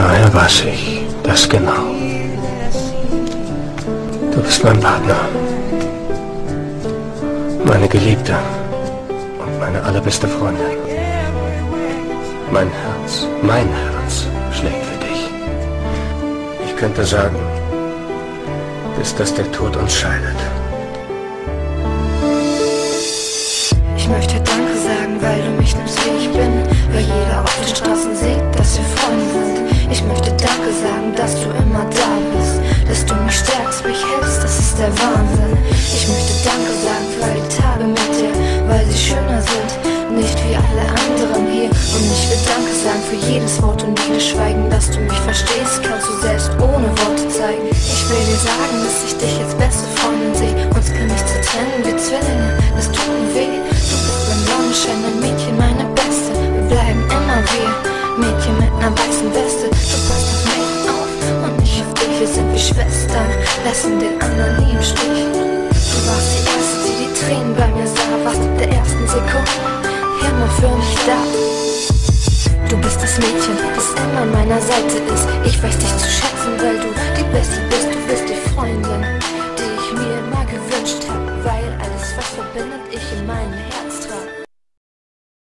Daher weiß ich das genau. Du bist mein Partner, meine Geliebte und meine allerbeste Freundin. Mein Herz schlägt für dich. Ich könnte sagen, bis dass der Tod uns scheidet. Ich möchte Danke sagen, weil du mich nimmst, wie ich bin, weil jeder auf den Straßen sieht, dass wir Freunde sind. Ich möchte Danke sagen, dass du immer da bist, dass du mich stärkst, mich hältst, das ist der Wahnsinn. Ich möchte Danke sagen für all die Tage mit dir, weil sie schöner sind, nicht wie alle anderen hier. Und ich will Danke sagen für jedes Wort und jedes Schweigen, dass du mich verstehst, kannst du selbst ohne Worte zeigen. Ich will dir sagen, dass ich dich als beste Freundin sehe, uns kann nicht zu trennen, wir Zwillinge, das tut mir weh. Du bist mein Sonnenschein, ein Mädchen, meine Beste, wir bleiben immer wir, Mädchen mit einer weißen Weste. Du passt auf mich auf und ich auf dich, wir sind wie Schwestern, lassen den anderen nie im Stich. Du warst die Erste, die die Tränen bei mir sah, warst ab der ersten Sekunde immer für mich da. Du bist das Mädchen, das immer an meiner Seite ist. Ich weiß dich zu schätzen, weil du die Beste bist, du bist die